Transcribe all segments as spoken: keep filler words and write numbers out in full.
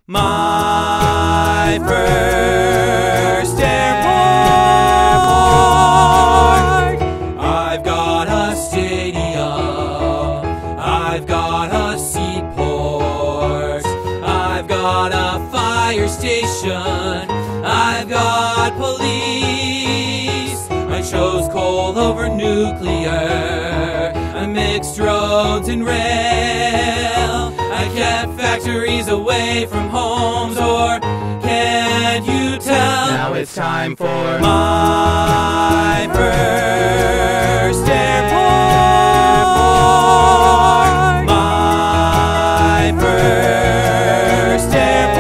My first airport. I've got a stadium. I've got a seaport. I've got a fire station. I've got police. I chose coal over nuclear. I mixed roads and rail. I kept factories away from homes, or can't you tell? Now it's time for my first airport. My first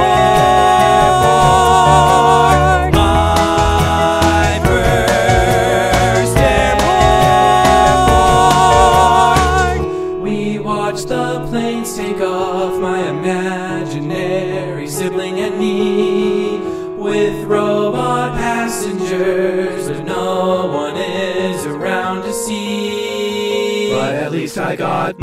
airport. My first airport. We watched the planes take off, my imaginary sibling and me, with robot passengers, but no one is around to see. But at least I got